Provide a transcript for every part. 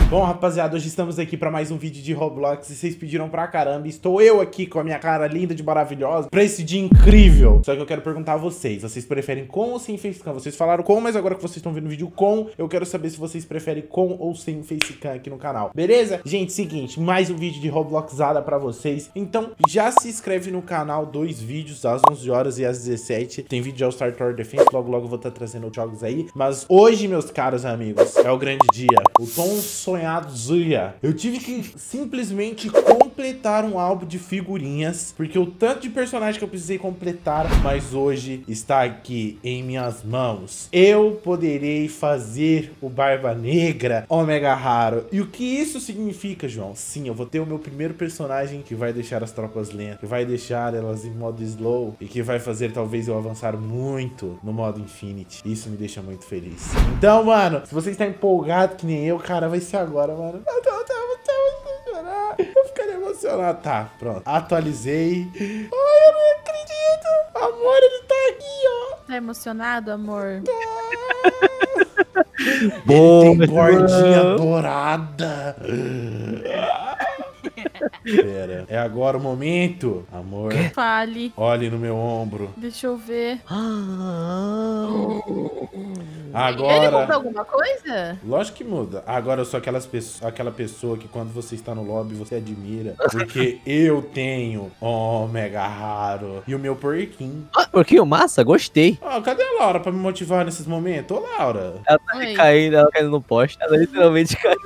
Bom, rapaziada, hoje estamos aqui pra mais um vídeo de Roblox e vocês pediram pra caramba. Estou eu aqui com a minha cara linda de maravilhosa pra esse dia incrível. Só que eu quero perguntar a vocês preferem com ou sem facecam? Vocês falaram com, mas agora que vocês estão vendo o vídeo com, eu quero saber se vocês preferem com ou sem facecam aqui no canal. Beleza? Gente, seguinte, mais um vídeo de Robloxada pra vocês. Então, já se inscreve no canal, 2 vídeos, às 11 horas e às 17. Tem vídeo de All Star Tower Defense, logo eu vou estar trazendo outros jogos aí. Mas hoje, meus caros amigos, é o grande dia. O tão sonhado dia. Eu tive que simplesmente completar um álbum de figurinhas, porque o tanto de personagem que eu precisei completar, mas hoje está aqui em minhas mãos. Eu poderei fazer o Barba Negra Omega Raro. E o que isso significa, João? Sim, eu vou ter o meu primeiro personagem que vai deixar as tropas lentas, que vai deixar elas em modo slow e que vai fazer talvez eu avançar muito no modo Infinity. Isso me deixa muito feliz. Então, mano, se você está empolgado que nem eu, cara, vai ser agora, mano. Eu ficaria emocionado. Tá, pronto. Atualizei. Ai, eu não acredito. Amor, ele tá aqui, ó. Tá emocionado, amor? Ele tem bordinha dourada. Pera, é agora o momento. Amor, Fale. olhe no meu ombro. Deixa eu ver. Agora... Ele muda alguma coisa? Lógico que muda. Agora eu sou aquela pessoa que quando você está no lobby você admira. Porque eu tenho Omega Raro e o meu porquinho. Porquinho massa, gostei. Ó, cadê a Laura pra me motivar nesses momentos? Ô, Laura. Ela tá Oi. caindo, ela caindo no poste. Ela literalmente caiu.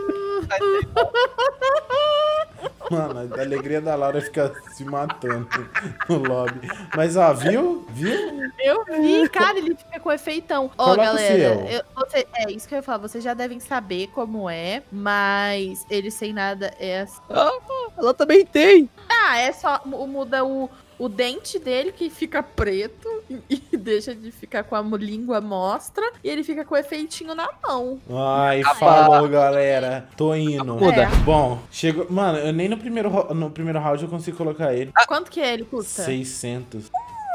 Mano, a alegria da Laura fica se matando no lobby. Mas, ó, viu? Viu? Eu vi, cara, ele fica com efeitão. Ó, Coloca o galera, é isso que eu ia falar. Vocês já devem saber como é, mas ele sem nada é assim. Ela também tem. Ah, é só muda o dente dele que fica preto e deixa de ficar com a língua mostra e ele fica com o efeitinho na mão. Ai, falou, galera. Tô indo. Muda. É. Bom, chegou... Mano, eu nem no primeiro round eu consigo colocar ele. Quanto que ele custa? 600.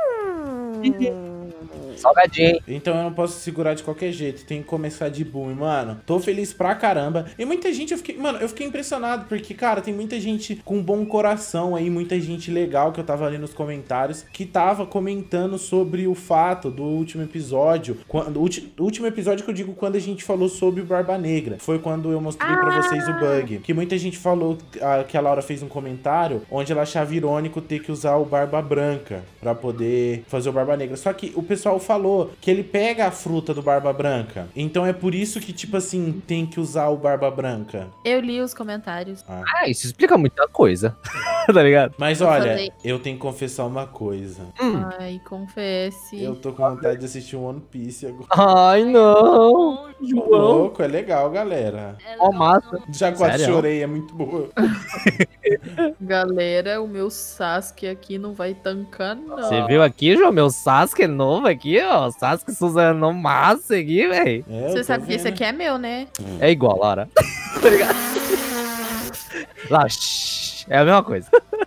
Salgadinho, hein? Então eu não posso segurar de qualquer jeito. Tem que começar de boom, mano. Tô feliz pra caramba. E muita gente, eu fiquei impressionado. Porque, cara, tem muita gente com bom coração aí. Muita gente legal que eu tava ali nos comentários. Que tava comentando sobre o fato do último episódio. O último episódio que eu digo quando a gente falou sobre o Barba Negra. Foi quando eu mostrei pra vocês o bug. Que muita gente falou que a Laura fez um comentário onde ela achava irônico ter que usar o Barba Branca pra poder fazer o Barba Negra. Só que o pessoal falou que ele pega a fruta do Barba Branca. Então é por isso que, tipo assim, tem que usar o Barba Branca. Eu li os comentários. Ah, isso explica muita coisa. Tá ligado? Mas Eu olha, falei. eu tenho que confessar uma coisa. Ai, confesse. Eu tô com vontade de assistir One Piece agora. Ai, não. Tô João. louco, é legal, galera. Ó, massa. Já quase Sério? chorei, é muito boa. Galera, o meu Sasuke aqui não vai tancar, não. Você viu aqui, João? Meu Sasuke novo aqui, ó. Sasuke Suzano massa aqui, velho. É, eu Você tô sabe que esse vendo. aqui é meu, né? É igual, Laura. Tá ligado? Lá, shh, é a mesma coisa.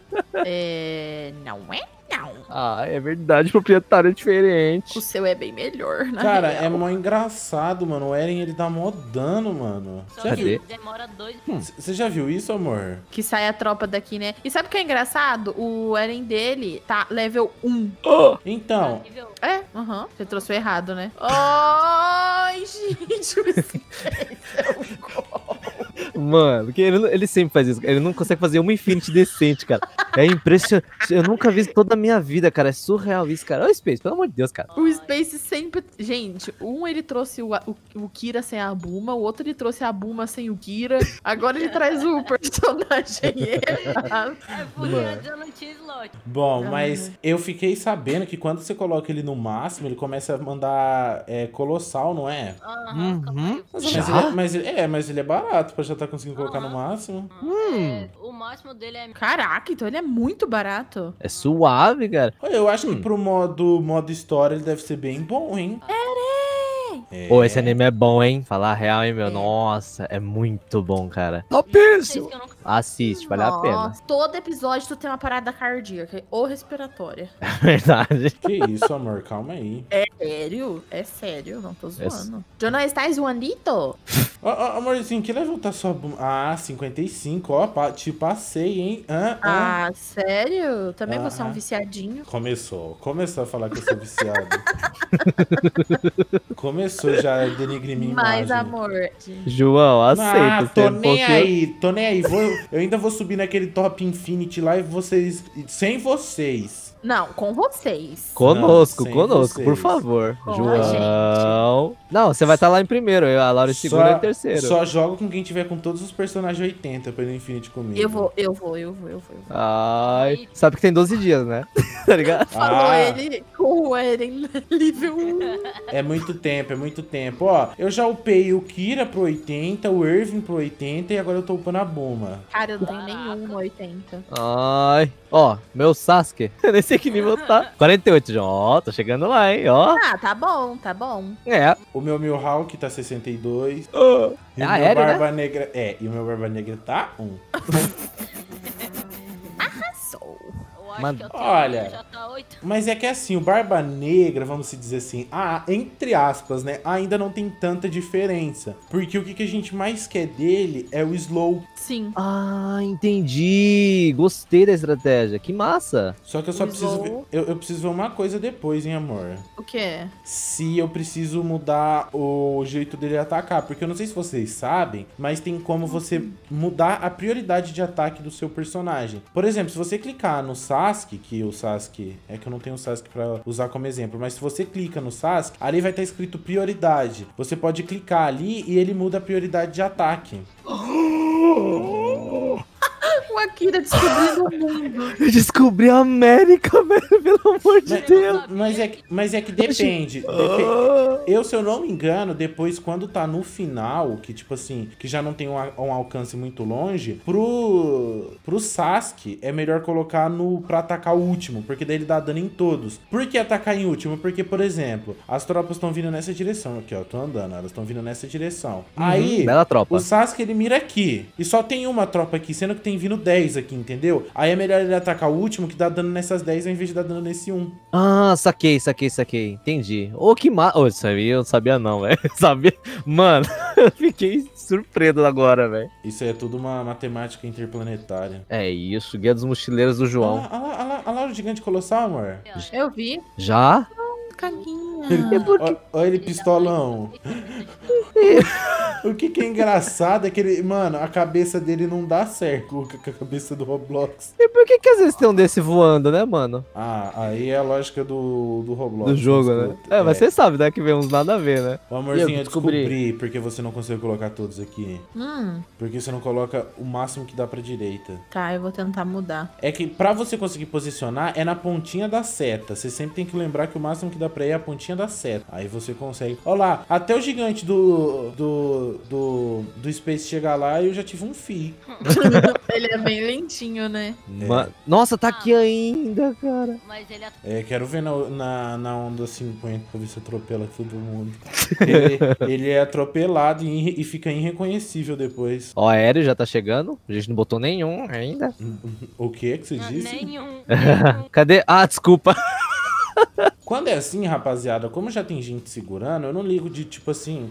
Não é não. Ah, é verdade, proprietário é diferente. O seu é bem melhor, na Cara, real. é mó engraçado, mano. O Eren, ele dá mó dano, mano. Só Já Cadê? viu? que demora 2 Você já viu isso, amor? Que sai a tropa daqui, né? E sabe o que é engraçado? O Eren dele tá level 1. Então, nível. É, Você trouxe o errado, né? Ai, gente, o Space é um gol. Mano, porque ele sempre faz isso. Ele não consegue fazer uma Infinity decente, cara. É impressionante. Eu nunca vi isso toda a minha vida, cara. É surreal isso, cara. Ô, Space, pelo amor de Deus, cara. O Space sempre... Gente, ele trouxe o Kira sem a Buma, o outro ele trouxe a Buma sem o Kira. Agora ele traz o personagem errado. É porque antes eu não tinha slot. bom, mas eu fiquei sabendo que quando você coloca ele no máximo, ele começa a mandar colossal, não é? Aham, Uhum. Mas ele é barato pra já estar conseguindo colocar no máximo. O máximo dele é. Caraca, então ele é muito barato. É suave, cara. Eu acho que pro modo história ele deve ser bem bom, hein? Pô, esse anime é bom, hein? Falar a real, hein, meu? Nossa, é muito bom, cara. Esse que eu não... Assiste, vale a pena. Nossa, todo episódio tu tem uma parada cardíaca ou respiratória. É verdade. Que isso, amor? Calma aí. Sério? É sério, não tô zoando. Jonah, estás zoandito? Amorzinho, que level tá sua bunda? Ah, 55, ó, te passei, hein? Ah, sério? Também você é um Ah. viciadinho. Começou a falar que eu sou viciado. Começou já a denigrir minha Mas, imagem. amor, João, Ah, aceita. tô você é um nem pouquinho- aí, tô nem aí. Eu ainda vou subir naquele top Infinity lá e vocês... Sem vocês. não, com vocês. Conosco, Não, sem conosco, por vocês. favor. Com a João. Não, você vai estar lá em primeiro, a Laura em segundo e em terceiro. Só jogo com quem tiver com todos os personagens 80 pra ir no Infinity comigo. Eu vou. Ai, sabe que tem 12 dias, né? Tá ligado? Falou Ah. ele com o Eren nível 1. É muito tempo. Ó, eu já upei o Kira pro 80, o Irving pro 80 e agora eu tô upando a Buma. Cara, eu não tenho nenhum no 80. Ai, ó, meu Sasuke. Eu nem sei que nível tá. 48, João. Ó, tô chegando lá, hein, ó. Ah, tá bom. É. O meu Mihawk tá 62. É E o meu aéreo, né? Barba Negra... e o meu Barba Negra tá 1. Sou. Eu acho Mano, que eu tenho olha. já tá 8. Mas é que assim, o Barba Negra, vamos se dizer assim, entre aspas, né, ainda não tem tanta diferença. Porque o que a gente mais quer dele é o slow. Sim. Ah, entendi. Gostei da estratégia. Que massa. Só que eu só O preciso ver, slow. eu preciso ver uma coisa depois, hein, amor. O quê? Se eu preciso mudar o jeito dele atacar. Porque eu não sei se vocês sabem, mas tem como você mudar a prioridade de ataque do seu personagem. Por exemplo, se você clicar no Sasuke, que o Sasuke... É que eu não tenho o Sasuke pra usar como exemplo, mas se você clica no Sasuke, ali vai estar escrito prioridade. Você pode clicar ali e ele muda a prioridade de ataque. O Akira descobrindo o mundo. Eu descobri a América, velho, pelo amor de Deus. Mas é que depende. Eu, se eu não me engano, depois quando tá no final, que tipo assim, que já não tem um alcance muito longe, pro Sasuke é melhor colocar pra atacar o último, porque daí ele dá dano em todos. Por que atacar em último? Porque, por exemplo, as tropas estão vindo nessa direção. Aqui, ó, tô andando, elas estão vindo nessa direção. Aí, Bela tropa. o Sasuke, ele mira aqui. E só tem uma tropa aqui, sendo que tem vindo 10 aqui, entendeu? Aí é melhor ele atacar o último, que dá dano nessas 10 ao invés de dar dano nesse 1. Ah, saquei. Entendi. Ô, que massa. Ô, isso aí eu não sabia não, velho. Sabia? Mano, eu fiquei surpreso agora, velho. Isso aí é tudo uma matemática interplanetária. É isso, Guia dos Mochileiros do João. Olha lá o gigante colossal, amor. Eu vi. Já? Caguinha. Olha ele pistolão. O que é engraçado é que ele... Mano, a cabeça dele não dá certo com a cabeça do Roblox. E por que às vezes tem um desse voando, né, mano? Aí é a lógica do Roblox. Do jogo, né? Escuta. É, mas você sabe, né, que vem uns nada a ver, né? Ô, amorzinho, Eu eu descobri porque você não consegue colocar todos aqui. Porque você não coloca o máximo que dá pra direita. Tá, eu vou tentar mudar. É que pra você conseguir posicionar, é na pontinha da seta. Você sempre tem que lembrar que o máximo que dá pra ir é a pontinha da seta. Aí você consegue... Olha lá, até o gigante do Space chegar lá, eu já tive um fio. Ele é bem lentinho, né? Nossa, tá aqui ainda, cara. Mas ele Quero ver na onda 50 pra ver se atropela todo mundo. Ele é atropelado e fica irreconhecível depois. Ó, aéreo já tá chegando. A gente não botou nenhum ainda. O que você disse? nenhum. Cadê? Ah, desculpa. Quando é assim, rapaziada, como já tem gente segurando, eu não ligo de, tipo assim,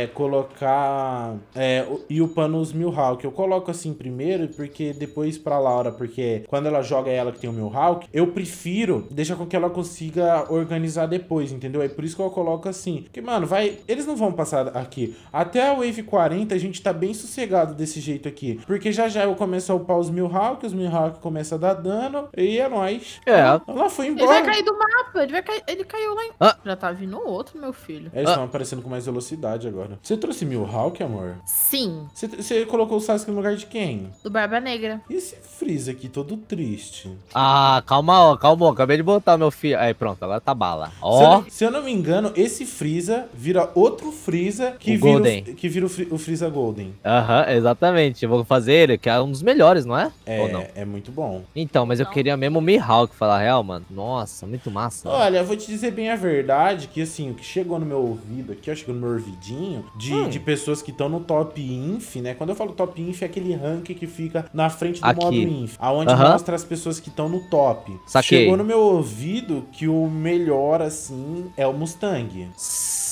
colocar e upando os Mihawk. Eu coloco assim primeiro, porque depois pra Laura, porque quando ela joga ela que tem o Mihawk, eu prefiro deixar com que ela consiga organizar depois, entendeu? É por isso que eu coloco assim. Porque, mano, eles não vão passar aqui. Até a Wave 40 a gente tá bem sossegado desse jeito aqui. Porque já eu começo a upar os Mihawk começam a dar dano, e é nóis. Ela foi Ele embora. vai cair do mapa. Ele caiu lá em... Ah. Já tá vindo outro, meu filho. Eles estão aparecendo com mais velocidade agora. Você trouxe Mihawk, amor? Sim, Você colocou o Sasuke no lugar de quem? do Barba Negra. E esse Freeza aqui, todo triste? Ah, calma, calma. Acabei de botar meu filho. Aí, pronto, agora tá bala. Ó. Se eu não me engano, esse Freeza vira outro Freeza que O vira, Golden. que vira o Freeza Golden. Aham, exatamente. Eu vou fazer ele, que é um dos melhores, não é? Ou não? É muito bom. Então, mas eu queria mesmo o Mihawk, falar a real, mano. Nossa, muito massa. Olha, eu vou te dizer bem a verdade, que assim, o que chegou no meu ouvido aqui, ó, chegou no meu ouvidinho, de pessoas que estão no top inf, né? Quando eu falo top inf, é aquele rank que fica na frente do Aqui. modo inf, aonde mostra as pessoas que estão no top. Saquei. Chegou no meu ouvido que o melhor, assim, é o Mustang.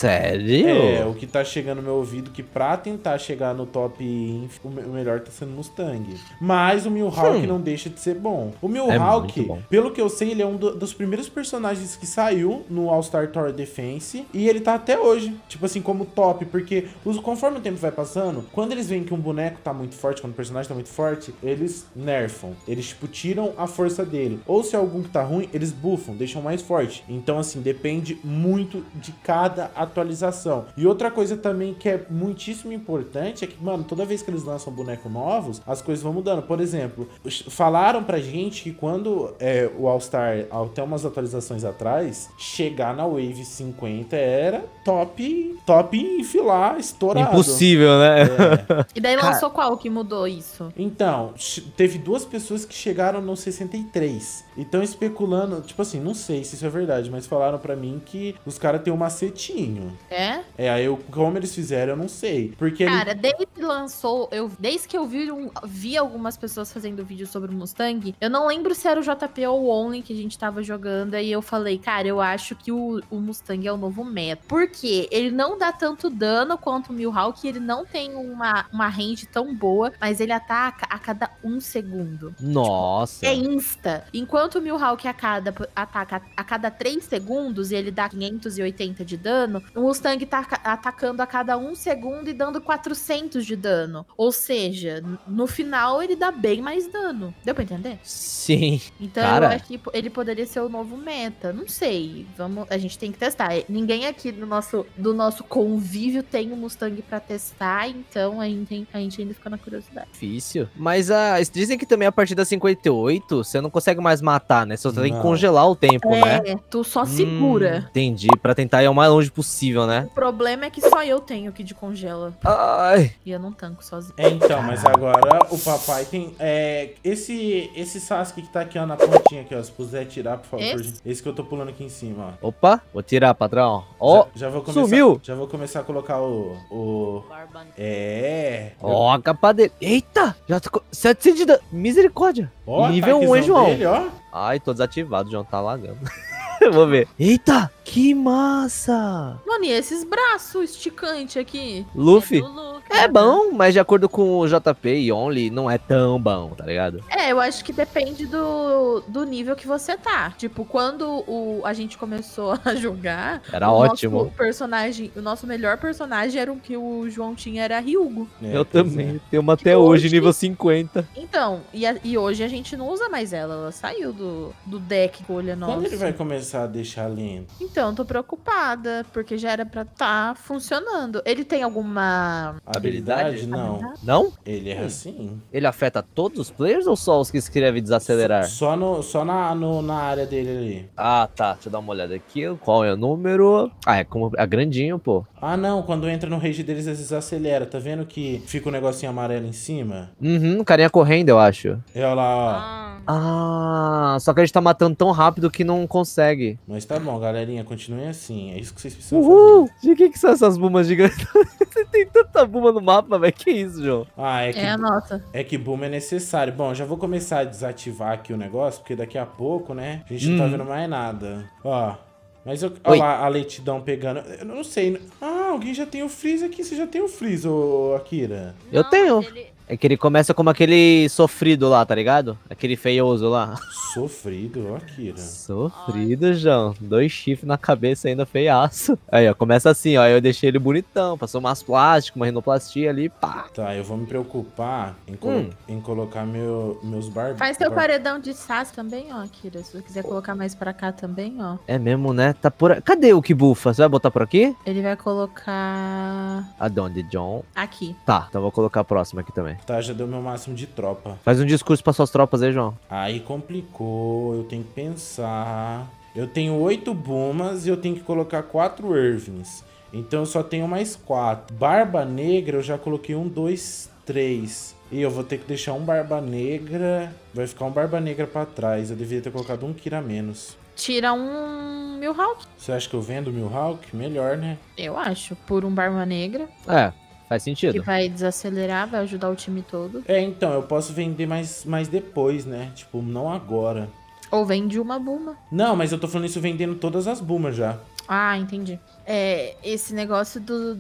Sério? É, o que tá chegando no meu ouvido, que pra tentar chegar no top inf, o melhor tá sendo Mustang. Mas o Mihawk não deixa de ser bom. O Mihawk, muito bom. pelo que eu sei, ele é um dos primeiros personagens que saiu no All-Star Tower Defense. E ele tá até hoje, tipo assim, como top. Porque conforme o tempo vai passando, quando eles veem que um boneco tá muito forte, quando o personagem tá muito forte, eles nerfam. Eles, tipo, tiram a força dele. Ou se é algum que tá ruim, eles buffam, deixam mais forte. Então, assim, depende muito de cada atualização. E outra coisa também que é muitíssimo importante é que, mano, toda vez que eles lançam bonecos novos, as coisas vão mudando. Por exemplo, falaram pra gente que quando o All-Star, até umas atualizações atrás, chegar na Wave 50 era top enfilar, estourado. Impossível, né? E daí lançou qual que mudou isso? Então, teve duas pessoas que chegaram no 63. E estão especulando, tipo assim, não sei se isso é verdade, mas falaram pra mim que os caras têm um macetinho. É? Aí como eles fizeram, eu não sei. Porque Cara, desde que lançou, desde que eu vi algumas pessoas fazendo vídeo sobre o Mustang, eu não lembro se era o JP ou o Only que a gente tava jogando, aí eu falei, cara, eu acho que o Mustang é o novo meta. Por quê? Ele não dá tanto dano quanto o Mihawk, ele não tem uma range tão boa, mas ele ataca a cada 1 segundo. Nossa. É insta. Enquanto o Mihawk ataca a cada 3 segundos e ele dá 580 de dano, o Mustang tá atacando a cada 1 segundo e dando 400 de dano. Ou seja, no final ele dá bem mais dano. Deu pra entender? Sim. Então Cara. eu acho que ele poderia ser o novo meta. Não sei. A gente tem que testar. Ninguém aqui do nosso convívio tem um Mustang pra testar, então a gente ainda fica na curiosidade. Difícil. Mas dizem que também a partir da 58 você não consegue mais matar, né? Você só tem que Não. congelar o tempo, né? Tu só segura. Entendi. Pra tentar ir o mais longe possível, né? O problema é que só eu tenho o Kid Congela. Ai. E eu não tanco sozinho. Então, mas agora o papai tem... esse Sasuke que tá aqui, ó, na pontinha aqui, ó. Se puder tirar, por favor. Esse que eu tô pulando aqui em cima, ó. Opa, vou tirar, patrão. Ó, Já vou começar, sumiu. Já vou começar a colocar o... Barba. Ó, a capa dele. Eita, já tô com 700 de dano. Misericórdia. Ó, Nível 1, hein, ataquezão João? dele, ó. Ai, tô desativado, João. Tá lagando. Vou ver. Eita, que massa. Mano, e esses braços esticantes aqui? Luffy. Do Luffy. É bom, mas de acordo com o JP e Only, não é tão bom, tá ligado? Eu acho que depende do nível que você tá. Tipo, quando a gente começou a jogar... Era ótimo. O nosso melhor personagem era o que o João tinha, era Ryugo. Eu Pois também. é. Tenho uma até hoje, nível 50. Então, e hoje a gente não usa mais ela. Ela saiu do deck colha nossa. Quando ele vai começar a deixar lento? Então, tô preocupada, porque já era pra tá funcionando. Ele tem alguma... Habilidade? Não. Não? Ele é assim. Ele afeta todos os players ou só os que escrevem desacelerar? Só na área dele ali. Ah, tá. Deixa eu dar uma olhada aqui. Qual é o número? Ah, é como é grandinho, pô. Ah, não. Quando entra no rage deles, eles aceleram. Tá vendo que fica um negocinho amarelo em cima? Uhum, carinha correndo, eu acho. E olha lá, ó. Ah, só que a gente tá matando tão rápido que não consegue. Mas tá bom, galerinha. Continuem assim. É isso que vocês precisam Uhul! fazer. De que são essas bumas gigantes? Você tem tanta buma no mapa, velho. Que isso, João? Ah, É a nossa. é que boom é necessário. Bom, já vou começar a desativar aqui o negócio, porque daqui a pouco, né, a gente não tá vendo mais nada. Ó, mas olha lá a leitidão pegando. Eu não sei. Ah, alguém já tem o freeze aqui. Você já tem o freeze, ô Akira? Eu tenho. É que ele começa como aquele sofrido lá, tá ligado? Aquele feioso lá. Sofrido, ó, Akira. Sofrido, João. 2 chifres na cabeça ainda, feiaço. Aí, ó, começa assim, ó. Eu deixei ele bonitão. Passou umas plásticas, uma rinoplastia ali, pá. Tá, eu vou me preocupar em colocar meus barbos. Faz seu paredão de Sass também, ó, Kira. Se você quiser colocar mais pra cá também, ó. É mesmo, né? Tá por... Cadê o que bufa? Você vai botar por aqui? Ele vai colocar Aonde, John? aqui. Tá, então vou colocar a próxima aqui também. Tá, já deu meu máximo de tropa. Faz um discurso pra suas tropas aí, João. Aí complicou, eu tenho que pensar. Eu tenho 8 Bumas e eu tenho que colocar 4 Irvings. Então eu só tenho mais 4. Barba Negra eu já coloquei 1, 2, 3. E eu vou ter que deixar um Barba Negra. Vai ficar um Barba Negra pra trás. Eu deveria ter colocado um Kira a menos. Tira um Mihawk. Você acha que eu vendo o Mihawk? Melhor, né? Eu acho. Por um Barba Negra. É, faz Que sentido. vai desacelerar, vai ajudar o time todo. Então, eu posso vender mais depois, né? Tipo, não agora. Ou vende uma Buma. Não, mas eu tô falando isso vendendo todas as Bumas já. Ah, entendi. Esse negócio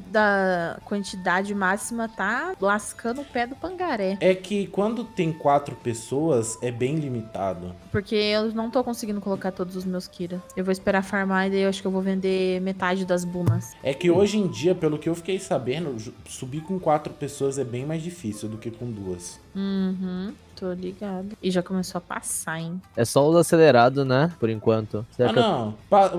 da quantidade máxima tá lascando o pé do pangaré. É que quando tem 4 pessoas, é bem limitado. Porque eu não tô conseguindo colocar todos os meus Kira. Eu vou esperar farmar e daí eu acho que eu vou vender metade das bumas. É que hoje em dia, pelo que eu fiquei sabendo, subir com 4 pessoas é bem mais difícil do que com 2. Uhum, tô ligado. E já começou a passar, hein? É só os acelerados, né? Por enquanto. Será que eu- Não.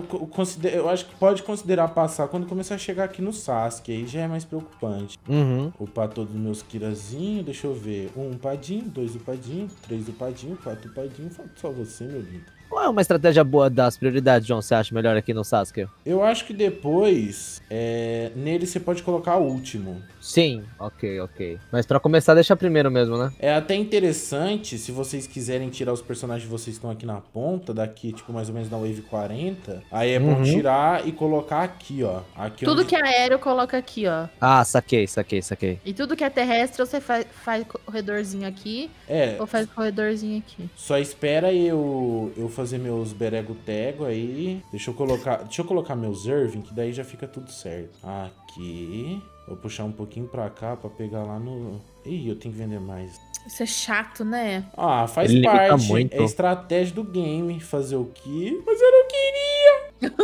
Eu acho que pode considerar passar quando começar a chegar aqui no Sasuke. Aí já é mais preocupante. Uhum. Upar todos os meus Kirazinhos. Deixa eu ver. 1 upadinho, 2 upadinho, 3 upadinho, 4 upadinho. Falta só você, meu lindo. Qual é uma estratégia boa das prioridades, João? Você acha melhor aqui no Sasuke? Eu acho que depois, nele você pode colocar o último. Sim, ok. Mas pra começar, deixa primeiro mesmo, né? É até interessante, se vocês quiserem tirar os personagens de vocês que estão aqui na ponta, daqui, tipo, mais ou menos na Wave 40, aí é bom tirar e colocar aqui, ó. Aqui Tudo onde... que é aéreo, coloca aqui, ó. Ah, saquei. E tudo que é terrestre, você faz corredorzinho aqui ou faz corredorzinho aqui. Só espera eu fazer meus berego-tego aí. Deixa eu colocar meus Irving, que daí já fica tudo certo. Aqui. Vou puxar um pouquinho pra cá pra pegar lá no... Ih, eu tenho que vender mais. Isso é chato, né? Ah, faz Ele limita parte. muito. É estratégia do game fazer o quê? Mas eu não queria.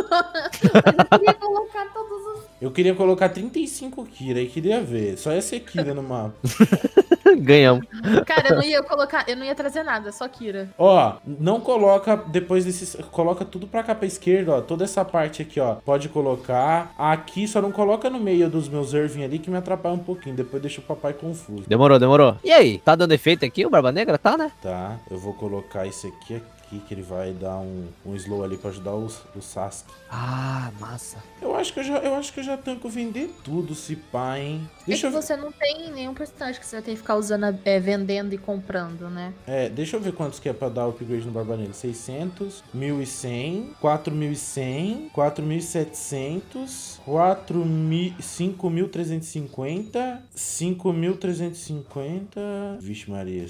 Eu queria colocar todos os... Eu queria colocar 35 Kira e queria ver. Só ia ser Kira no mapa. Ganhamos. Cara, eu não ia trazer nada, só Kira. Ó, não coloca depois desses... Coloca tudo pra cá pra esquerda, ó. Toda essa parte aqui, ó. Pode colocar. Aqui só não coloca no meio dos meus Irving ali que me atrapalha um pouquinho. Depois deixa o papai confuso. Demorou. E aí, tá dando efeito aqui o Barba Negra? Tá, né? Tá, eu vou colocar esse aqui, que ele vai dar um slow ali pra ajudar o Sasuke. Ah, massa. Eu acho que eu já tanco vender tudo, se pá, hein? Deixa você não tem nenhum personagem que você vai ter que ficar usando, vendendo e comprando, né? Deixa eu ver quantos que é pra dar upgrade no Barba Negra. 600, 1.100, 4.100, 4.700, 5.350, 5.350... Vixe Maria,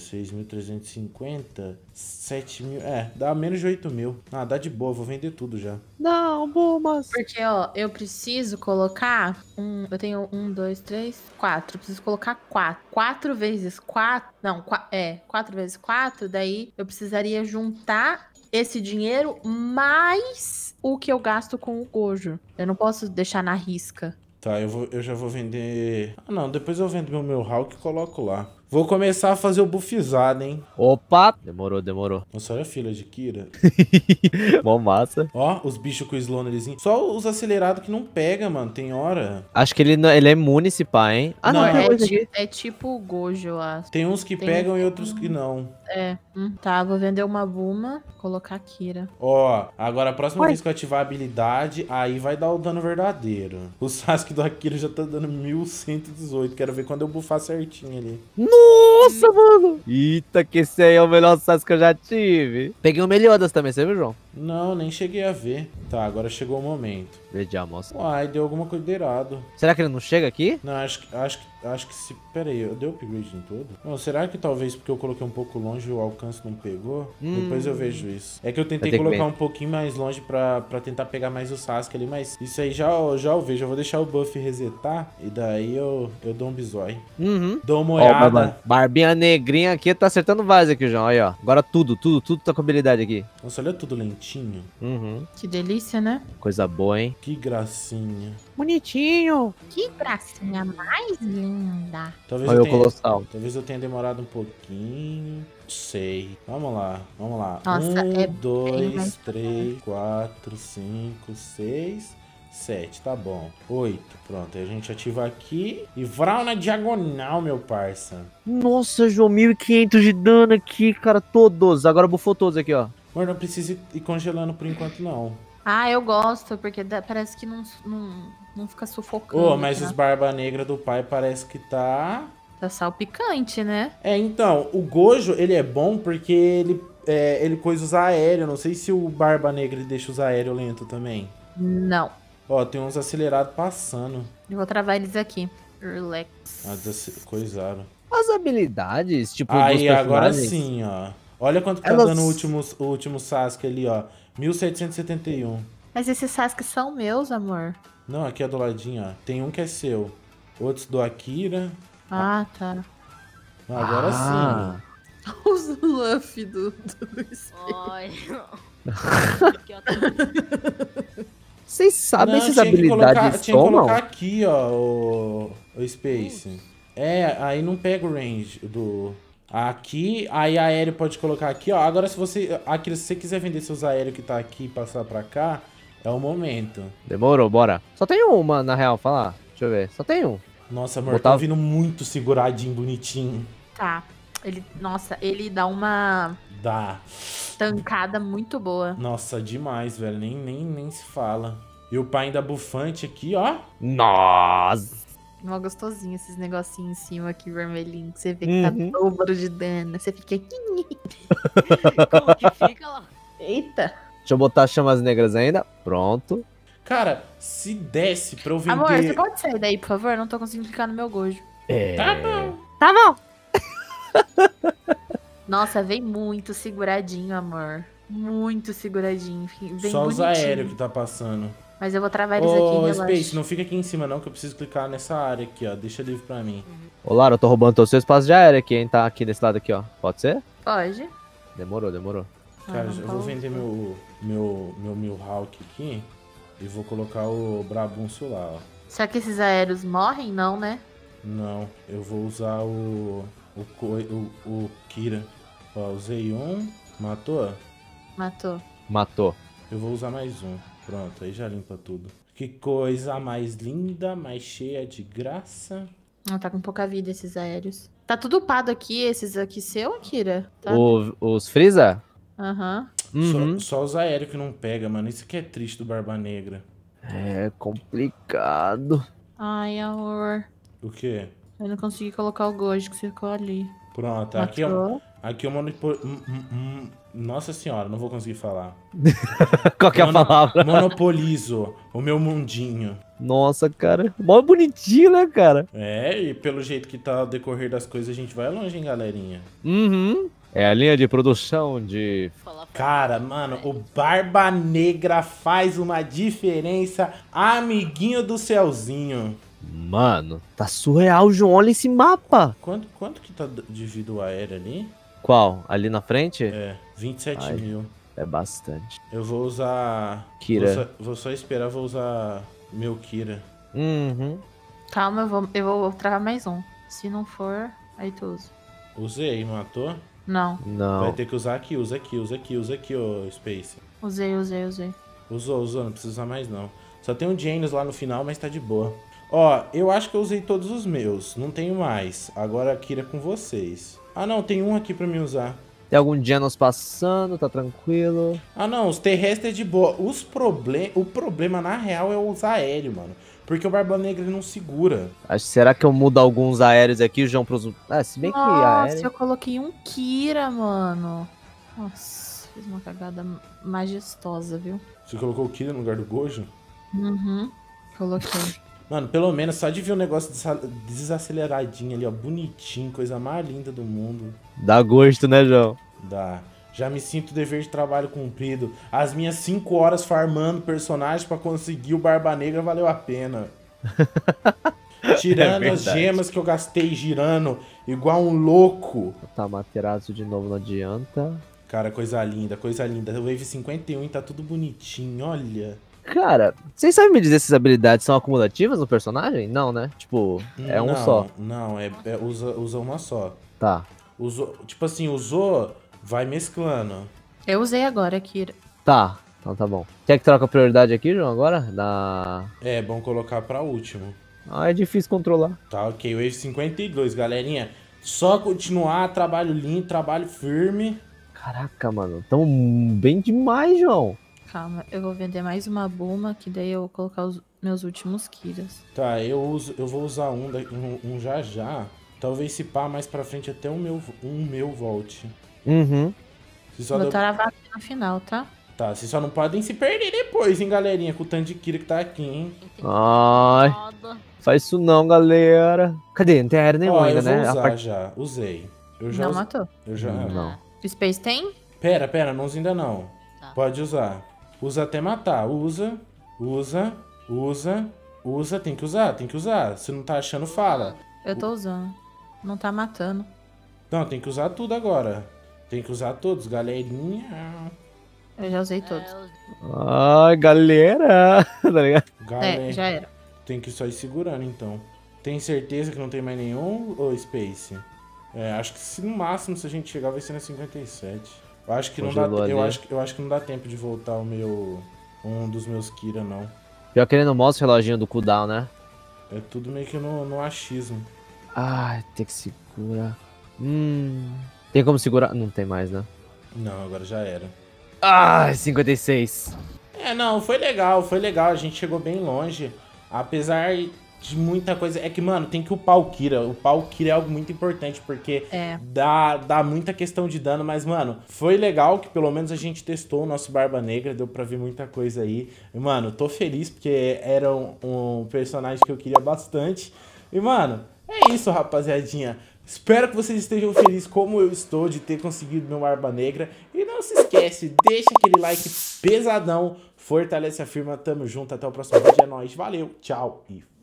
6.350, 7.000... dá menos de 8.000. Ah, dá de boa, vou vender tudo já. Não, bomas. Porque, ó, eu preciso colocar eu tenho 1, 2, 3, 4. Eu preciso colocar 4. 4 vezes 4. Não, 4 vezes 4. Daí eu precisaria juntar esse dinheiro mais o que eu gasto com o Gojo. Eu não posso deixar na risca. Tá, eu já vou vender... Ah, não, depois eu vendo meu Hulk e coloco lá. Vou começar a fazer o buffizado, hein? Opa! Demorou. Nossa, olha a fila de Kira. Mó massa. Ó, os bichos com o slow nelezinho. Só os acelerados que não pega, mano. Tem hora. Acho que ele é imune se pá, hein? Ah, não, Não, tem coisa aqui. É tipo o Gojo, eu acho. Tem uns que pegam e outros que não. Tá, vou vender uma Buma, colocar Kira. Ó, agora a próxima vez que eu ativar a habilidade, aí vai dar o dano verdadeiro. O Sasuke do Akira já tá dando 1118. Quero ver quando eu buffar certinho ali. Nossa, mano! Eita, que esse aí é o melhor Sasuke que eu já tive. Peguei o Meliodas também, você viu, João? Não, nem cheguei a ver. Tá, agora chegou o momento. Vejamos. Uai, deu alguma coisa de errado. Será que ele não chega aqui? Não, acho que se... Pera aí, eu dei upgrade em todo? Não, será que talvez porque eu coloquei um pouco longe o alcance não pegou? Depois eu vejo isso. É que eu tentei colocar um pouquinho mais longe pra tentar pegar mais o Sasuke ali, mas isso aí já eu vejo. Eu vou deixar o buff resetar e daí eu dou um bisói. Dou uma olhada. Barbinha negrinha aqui tá acertando vários aqui, João. Aí, ó. Agora tudo tá com habilidade aqui. Nossa, olha tudo lentinho. Que delícia, né? Coisa boa, hein? Que gracinha. Bonitinho. Que gracinha mais linda. Talvez Olha o colossal. Talvez eu tenha demorado um pouquinho. Sei. Vamos lá. Nossa, 1, 2, 3, 4, 5, 6, 7. Tá bom. 8. Pronto. Aí a gente ativa aqui. E vral na diagonal, meu parça. Nossa, João, 1.500 de dano aqui, cara. Todos. Agora bufou todos aqui, ó. Mas não precisa ir congelando por enquanto, não. Ah, eu gosto, porque parece que não fica sufocando. Ô, mas os Barba Negra do pai parece que tá... Tá salpicante, né? Então, o Gojo, ele é bom porque ele coisa usar aéreo. Não sei se o Barba Negra ele deixa usar aéreo lento também. Não. Ó, tem uns acelerados passando. Eu vou travar eles aqui. Relax. Coisaram. As habilidades, tipo, Aí, dos agora personagens... sim, ó. Olha quanto que tá dando o último Sasuke ali, ó. 1771. Mas esses Sasuke são meus, amor. Não, aqui é do ladinho, ó. Tem um que é seu. Outros do Akira. Ah, tá. Agora sim. Os Luffy do Olha. Vocês sabem Não, essas tinha que habilidades tinha que somam? colocar aqui, ó, o Space. É, aí não pega o range do... Aqui, aí aéreo pode colocar aqui, ó. Agora se você... Aqui, se você quiser vender seus aéreos que tá aqui e passar pra cá, é o momento. Demorou, bora. Só tem uma, na real, falar. Deixa eu ver. Só tem um. Nossa, amor, Botar- tá vindo muito seguradinho, bonitinho. Tá. Nossa, ele dá uma Dá. tancada muito boa. Nossa, demais, velho. Nem se fala. E o pai ainda bufante aqui, ó. Nossa! Mó gostosinho esses negocinhos em cima aqui, vermelhinho. Que você vê que tá dobro de dano. Você fica aqui. Como que fica lá? Eita. Deixa eu botar chamas negras ainda. Pronto. Cara, se desse pra eu vender... Amor, você pode sair daí, por favor? Eu não tô conseguindo clicar no meu gojo. Tá bom. Tá bom. Nossa, vem muito seguradinho, amor. Muito seguradinho. Vem Só os bonitinho. aéreos que tá passando. Mas eu vou travar eles Ô, aqui, relaxa. Space, não fica aqui em cima não, que eu preciso clicar nessa área aqui, ó. Deixa livre pra mim. Ô, Lara, eu tô roubando todo o seu espaço de aéreo aqui, hein? Tá aqui desse lado aqui, ó. Pode ser? Pode. Demorou. Cara, não eu tá vou vender meu Mihawk aqui e vou colocar o Brabuncio lá, ó. Só que esses aéreos morrem, não, né? Não, eu vou usar o Kira. Ó, usei um, matou? Matou. Matou. Eu vou usar mais um. Pronto, aí já limpa tudo. Que coisa mais linda, mais cheia de graça. Não, tá com pouca vida esses aéreos. Tá tudo upado aqui, esses aqui seu, Akira? Tá? Os Freeza? Aham. Uhum. Só os aéreos que não pega, mano. Isso que é triste do Barba Negra. É complicado. Ai, amor. O quê? Eu não consegui colocar o Gojo que ficou ali. Pronto, Matou. aqui eu Nossa senhora, não vou conseguir falar. Qual que é a palavra? Monopolizo o meu mundinho. Nossa, cara. Mó bonitinho, né, cara? É, e pelo jeito que tá o decorrer das coisas, a gente vai longe, hein, galerinha. Uhum. É a linha de produção de... Cara, mano, o Barba Negra faz uma diferença, amiguinho do céuzinho. Mano, tá surreal, João. Olha esse mapa. Quanto que tá de vida o aéreo ali? Qual? Ali na frente? É, 27 Ai. mil. É bastante. Eu vou usar... Kira. Vou só esperar, vou usar meu Kira. Uhum. Calma, eu vou travar mais um. Se não for, aí tu usa. Usei, matou? Não. Não. Vai ter que usar aqui, usa aqui, ô Space. Usei. Usou, não precisa usar mais não. Só tem um Janus lá no final, mas tá de boa. Ó, eu acho que eu usei todos os meus, não tenho mais. Agora a Kira é com vocês. Ah não, tem um aqui pra me usar. Tem algum dia nos passando, tá tranquilo. Ah não, os terrestres é de boa. O problema na real é os aéreos, mano. Porque o Barba Negra ele não segura. Será que eu mudo alguns aéreos aqui, João, pros... Ah, se bem que Nossa, aéreo... eu coloquei um Kira, mano. Nossa, fiz uma cagada majestosa, viu? Você colocou o Kira no lugar do Gojo? Uhum. Coloquei. Mano, pelo menos só de ver um negócio desaceleradinho ali, ó. Bonitinho, coisa mais linda do mundo. Dá gosto, né, João? Dá. Já me sinto dever de trabalho cumprido. As minhas 5 horas farmando personagem pra conseguir o Barba Negra valeu a pena. Tirando as gemas que eu gastei girando igual um louco. Tá Materaço de novo, não adianta. Cara, coisa linda, coisa linda. O Wave 51 tá tudo bonitinho, olha. Cara, vocês sabem me dizer se as habilidades são acumulativas no personagem? Não, né? Tipo, é um Não, só. Não, usa uma só. Tá. Tipo assim, usou, vai mesclando. Eu usei agora, Kira. Tá. Então tá bom. Quer que troca a prioridade aqui, João, agora? É bom colocar pra último. Ah, é difícil controlar. Tá, ok. Wave 52, galerinha. Só continuar, trabalho lindo, trabalho firme. Caraca, mano. Tão bem demais, João. Calma, eu vou vender mais uma Buma, que daí eu vou colocar os meus últimos Kiras. Tá, eu vou usar um já. Talvez se pá mais pra frente até um meu volte. Uhum. Vou travar aqui no final, tá? Tá, vocês só não podem se perder depois, hein, galerinha, com o tanto de Kira que tá aqui, hein. Ai. Faz isso não, galera. Cadê? Não tem aéreo nenhum ainda, eu vou né? usar já. Usei. Eu já Não matou. Eu já... Não. Space tem? Pera, não usa ainda não. Tá. Pode usar. Usa até matar. Usa, usa, usa, usa. Tem que usar, tem que usar. Se não tá achando, fala. Eu tô usando. Não tá matando. Não, tem que usar tudo agora. Tem que usar todos, galerinha. Eu já usei todos. Ai, galera. Tá ligado? Galera. Já era. Tem que só ir segurando, então. Tem certeza que não tem mais nenhum, ô Space? É, acho que se no máximo, se a gente chegar, vai ser na 57. Eu acho que não dá, Congelou ali. eu acho que não dá tempo de voltar um dos meus Kira, não. Pior que ele não mostra o reloginho do cooldown, né? É tudo meio que no achismo. Ai, tem que segurar. Tem como segurar? Não tem mais, né? Não, agora já era. Ai, 56. É, não, foi legal, foi legal. A gente chegou bem longe. Apesar de muita coisa. É que, mano, tem que upar o Kira. Upar o Kira é algo muito importante, porque dá muita questão de dano. Mas, mano, foi legal que pelo menos a gente testou o nosso Barba Negra. Deu pra ver muita coisa aí. E, mano, tô feliz porque era um personagem que eu queria bastante. E, mano, é isso, rapaziadinha. Espero que vocês estejam felizes como eu estou de ter conseguido meu Barba Negra. E não se esquece, deixa aquele like pesadão. Fortalece a firma, tamo junto, até o próximo vídeo, é nóis, valeu, tchau e